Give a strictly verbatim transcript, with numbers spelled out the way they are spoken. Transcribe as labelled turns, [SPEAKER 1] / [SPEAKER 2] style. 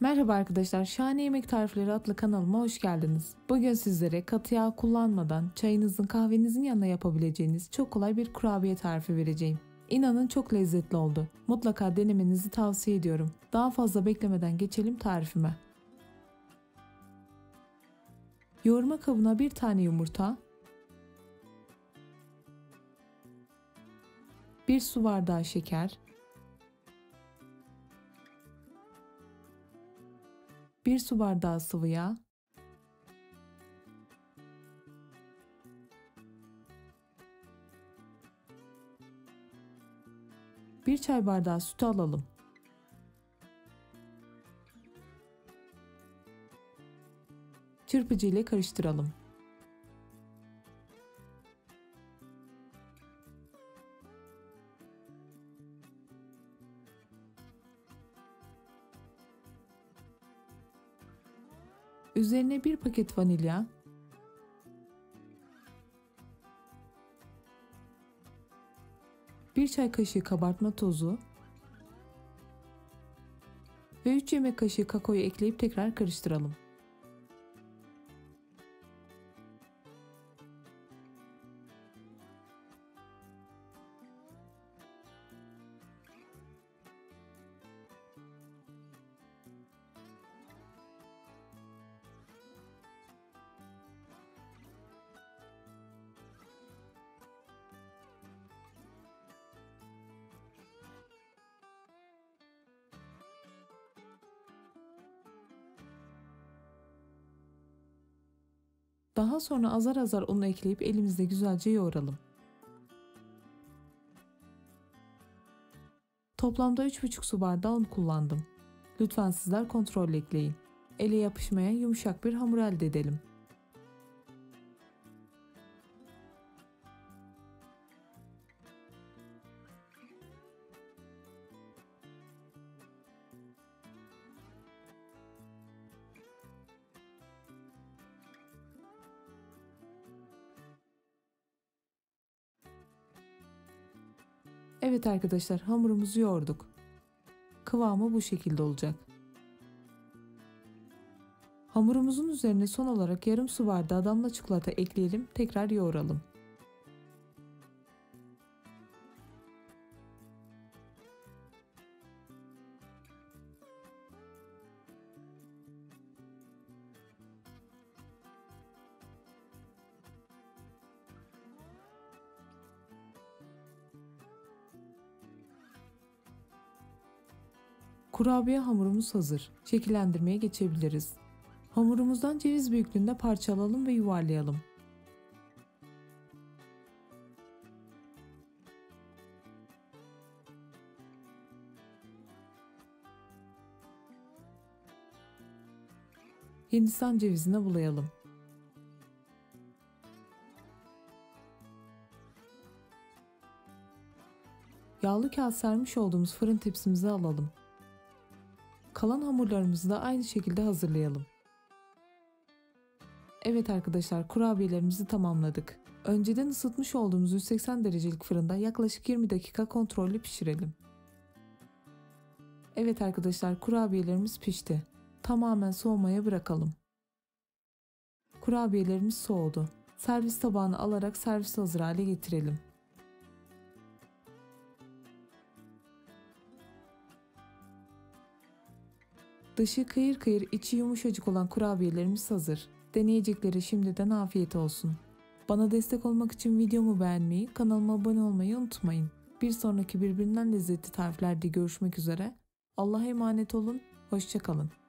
[SPEAKER 1] Merhaba arkadaşlar, Şahane Yemek Tarifleri adlı kanalıma hoş geldiniz. Bugün sizlere katı yağ kullanmadan çayınızın kahvenizin yanına yapabileceğiniz çok kolay bir kurabiye tarifi vereceğim. İnanın çok lezzetli oldu. Mutlaka denemenizi tavsiye ediyorum. Daha fazla beklemeden geçelim tarifime. Yoğurma kabına bir tane yumurta, bir su bardağı şeker, bir su bardağı sıvı yağ, bir çay bardağı sütü alalım. Çırpıcı ile karıştıralım. Üzerine bir paket vanilya, bir çay kaşığı kabartma tozu ve üç yemek kaşığı kakaoyu ekleyip tekrar karıştıralım. Daha sonra azar azar unu ekleyip elimizde güzelce yoğuralım. Toplamda üç buçuk su bardağı un kullandım. Lütfen sizler kontrollü ekleyin. Ele yapışmayan yumuşak bir hamur elde edelim. Evet arkadaşlar, hamurumuzu yoğurduk. Kıvamı bu şekilde olacak. Hamurumuzun üzerine son olarak yarım su bardağı damla çikolata ekleyelim, tekrar yoğuralım. Kurabiye hamurumuz hazır. Şekillendirmeye geçebiliriz. Hamurumuzdan ceviz büyüklüğünde parça alalım ve yuvarlayalım. Hindistan cevizine bulayalım. Yağlı kağıt sermiş olduğumuz fırın tepsimize alalım. Kalan hamurlarımızı da aynı şekilde hazırlayalım. Evet arkadaşlar, kurabiyelerimizi tamamladık. Önceden ısıtmış olduğumuz yüz seksen derecelik fırında yaklaşık yirmi dakika kontrollü pişirelim. Evet arkadaşlar, kurabiyelerimiz pişti. Tamamen soğumaya bırakalım. Kurabiyelerimiz soğudu. Servis tabağına alarak servis hazır hale getirelim. Dışı kıyır kıyır, içi yumuşacık olan kurabiyelerimiz hazır. Deneyeceklere şimdiden afiyet olsun. Bana destek olmak için videomu beğenmeyi, kanalıma abone olmayı unutmayın. Bir sonraki birbirinden lezzetli tariflerde görüşmek üzere. Allah'a emanet olun, hoşça kalın.